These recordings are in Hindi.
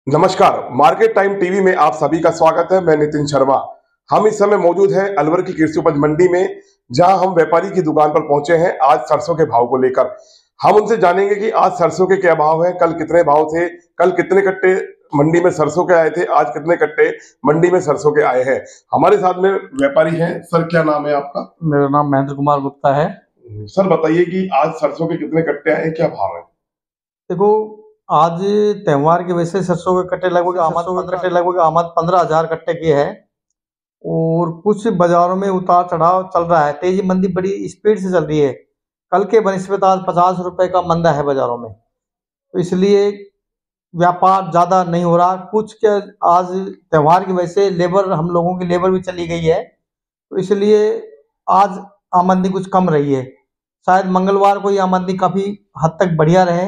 नमस्कार, मार्केट टाइम टीवी में आप सभी का स्वागत है। मैं नितिन शर्मा। हम इस समय मौजूद हैं अलवर की कृषि उपज मंडी में, जहां हम व्यापारी की दुकान पर पहुंचे हैं आज सरसों के भाव को लेकर। हम उनसे जानेंगे कि आज सरसों के क्या भाव हैं, कल कितने भाव थे, कल कितने कट्टे मंडी में सरसों के आए थे, आज कितने कट्टे मंडी में सरसों के आए हैं। हमारे साथ में व्यापारी हैं। सर, क्या नाम है आपका? मेरा नाम महेंद्र कुमार गुप्ता है। सर, बताइए कि आज सरसों के कितने कट्टे आए हैं, क्या भाव है? देखो, आज त्योहार की वजह से सरसों के कट्टे लगभग आमद 15,000 कट्टे की है और कुछ बाजारों में उतार चढ़ाव चल रहा है। तेजी मंदी बड़ी स्पीड से चल रही है। कल के बनिस्बत आज 50 रुपए का मंदा है बाजारों में, तो इसलिए व्यापार ज़्यादा नहीं हो रहा। कुछ के आज त्योहार की वजह से हम लोगों की लेबर भी चली गई है, तो इसलिए आज आमदनी कुछ कम रही है। शायद मंगलवार को ये आमदनी काफ़ी हद तक बढ़िया रहे।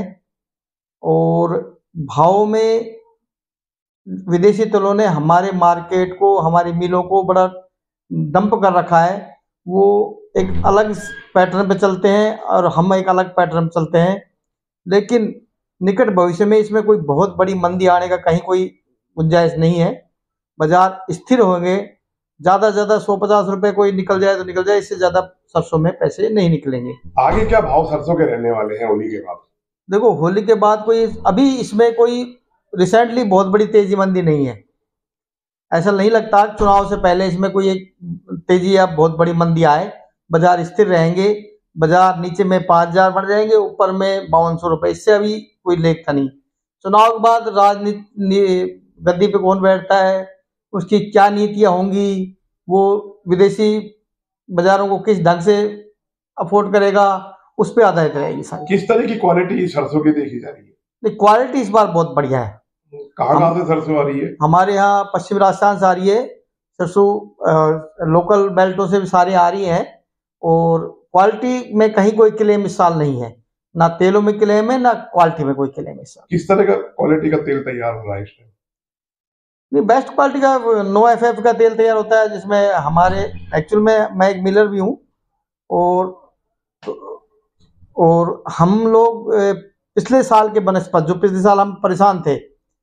और भाव में विदेशी तेलों ने हमारे मार्केट को, हमारी मिलों को बड़ा डंप कर रखा है। वो एक अलग पैटर्न पे चलते हैं और हम एक अलग पैटर्न पे चलते हैं, लेकिन निकट भविष्य में इसमें कोई बहुत बड़ी मंदी आने का कहीं कोई गुंजाइश नहीं है। बाजार स्थिर होंगे। ज़्यादा से ज़्यादा 150 रुपये कोई निकल जाए तो निकल जाए, इससे ज़्यादा सरसों में पैसे नहीं निकलेंगे। आगे क्या भाव सरसों के रहने वाले हैं होली के बाद? देखो, होली के बाद कोई अभी इसमें कोई रिसेंटली बहुत बड़ी तेजी मंदी नहीं है। ऐसा नहीं लगता चुनाव से पहले इसमें कोई एक तेजी या बहुत बड़ी मंदी आए। बाजार स्थिर रहेंगे। बाजार नीचे में 5,000 बढ़ जाएंगे, ऊपर में 5200 रुपये, इससे अभी कोई लेखता नहीं। चुनाव के बाद राजनीति गद्दी पे कौन बैठता है, उसकी क्या नीतियाँ होंगी, वो विदेशी बाजारों को किस ढंग से अफोर्ड करेगा, उस पर आधारित रहेगी सारी। किस तरह की क्वालिटी सरसों की देखी जा रही है? क्वालिटी इस बार बहुत बढ़िया है। कहाँ से सरसों आ रही है? हमारे यहाँ पश्चिम राजस्थान से आ रही है सरसों। लोकल बेल्टों से भी सारी आ रही हैं और क्वालिटी में कहीं कोई क्लेम इस साल नहीं है। ना तेलों में क्लेम है, ना क्वालिटी में कोई क्लेम है इस साल। किस तरह का क्वालिटी का तेल तैयार हो रहा है इस टाइम? नहीं, बेस्ट क्वालिटी का नो एफ का तेल तैयार होता है, जिसमें हमारे एक्चुअल में मैं एक मिलर भी हूँ। और हम लोग पिछले साल के बनस्पत, जो पिछले साल हम परेशान थे,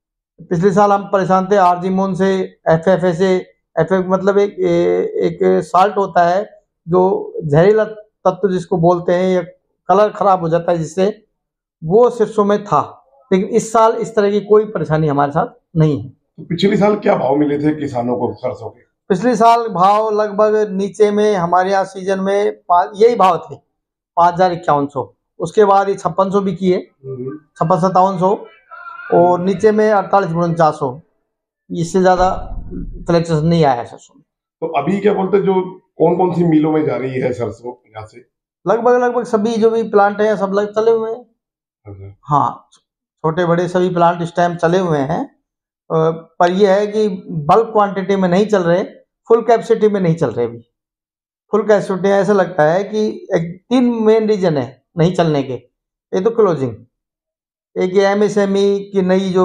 आरजीमोन से, एफएफए से। एफएफ मतलब एक साल्ट होता है जो जहरीला तत्व जिसको बोलते हैं, या कलर खराब हो जाता है जिससे, वो सरसों में था। लेकिन इस साल इस तरह की कोई परेशानी हमारे साथ नहीं है। तो पिछले साल क्या भाव मिले थे किसानों को सरसों के? पिछले साल भाव लगभग नीचे में हमारे यहाँ सीजन में यही भाव थे, 5,5100। उसके बाद ये 5600 भी किए, 56-5700, और नीचे में 48-4900। इससे ज्यादा कलेक्शन नहीं आया सरसों में। तो अभी क्या बोलते हैं, जो कौन कौन सी मिलों में जा रही है सरसों यहाँ से? लगभग सभी जो भी प्लांट हैं सब लग चले हुए हैं। अच्छा। हाँ, छोटे बड़े सभी प्लांट इस टाइम चले हुए हैं। पर यह है कि बल्क क्वांटिटी में नहीं चल रहे, फुल कैपेसिटी में नहीं चल रहे अभी। फुल कैपेसिटी ऐसा लगता है कि 3 मेन रीजन है नहीं चलने के। एक तो क्लोजिंग, एक ये एमएसएमई की नई जो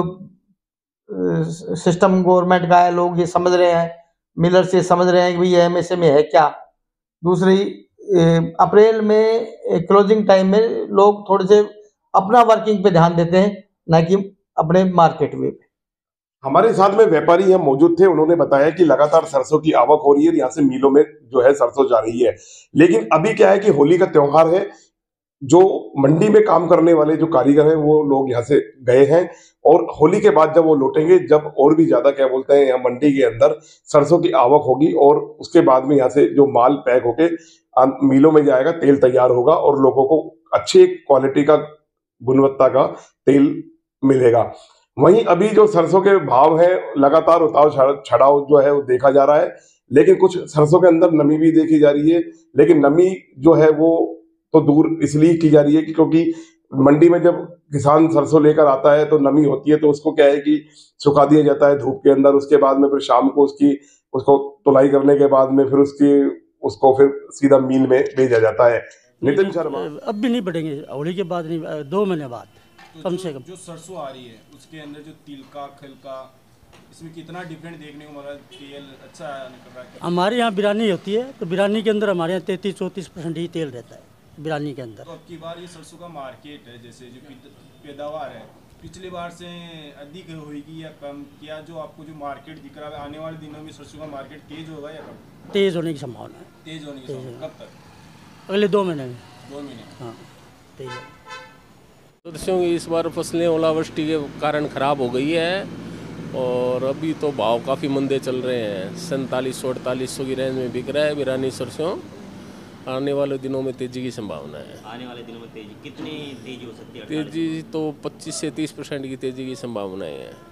सिस्टम गवर्नमेंट का है, लोग ये समझ रहे हैं, मिलर्स ये समझ रहे हैं कि भाई ये एमएसएमई है क्या। दूसरी, अप्रैल में क्लोजिंग टाइम में लोग थोड़े से अपना वर्किंग पे ध्यान देते हैं, ना कि अपने मार्केट वे पे। हमारे साथ में व्यापारी यहाँ मौजूद थे। उन्होंने बताया कि लगातार सरसों की आवक हो रही है, यहाँ से मिलों में जो है सरसों जा रही है। लेकिन अभी क्या है कि होली का त्योहार है, जो मंडी में काम करने वाले जो कारीगर हैं वो लोग यहाँ से गए हैं, और होली के बाद जब वो लौटेंगे, जब और भी ज्यादा क्या बोलते हैं यहाँ मंडी के अंदर सरसों की आवक होगी, और उसके बाद में यहाँ से जो माल पैक होके मिलों में जाएगा, तेल तैयार होगा और लोगों को अच्छी क्वालिटी का, गुणवत्ता का तेल मिलेगा। वहीं अभी जो सरसों के भाव है, लगातार उतार चढ़ाव जो है वो देखा जा रहा है। लेकिन कुछ सरसों के अंदर नमी भी देखी जा रही है। लेकिन नमी जो है वो तो दूर इसलिए की जा रही है कि क्योंकि मंडी में जब किसान सरसों लेकर आता है तो नमी होती है, तो उसको क्या है कि सुखा दिया जाता है धूप के अंदर। उसके बाद में फिर शाम को उसको तुलाई करने के बाद में फिर उसको फिर सीधा मिल में भेजा जाता है। नितिन शर्मा। अब भी नहीं बढ़ेंगे, होली के बाद नहीं, 2 महीने बाद तो कम से कम। जो सरसों आ रही है उसके अंदर जो तिल का, खल का, इसमें कितना डिफरेंट देखने को मिला? तेल अच्छा निकल रहा है? हमारे यहाँ बिरानी होती है, तो बिरानी के अंदर हमारे यहाँ 33-34% ही तेल रहता है बिरानी के अंदर। तो अब की बार ये सरसों का मार्केट है, जैसे जो पैदावार है, पिछली बार से अधिक होगी या कम, क्या जो आपको जो मार्केट दिख रहा है आने वाले दिनों में सरसों का मार्केट तेज होगा या कम? तेज़ होने की संभावना है। तेज होने की संभावना, कब तक? अगले 2 महीने में। 2 महीने? हाँ, तेज़ है। सरसों की इस बार फसलें ओलावृष्टि के कारण ख़राब हो गई है और अभी तो भाव काफ़ी मंदे चल रहे हैं। 4700-4800 की रेंज में बिक रहा है बिरानी सरसों। आने वाले दिनों में तेज़ी की संभावना है। आने वाले दिनों में तेजी, कितनी तेजी हो सकती है? तेज़ी तो 25 से 30% की तेज़ी की संभावनाएं हैं।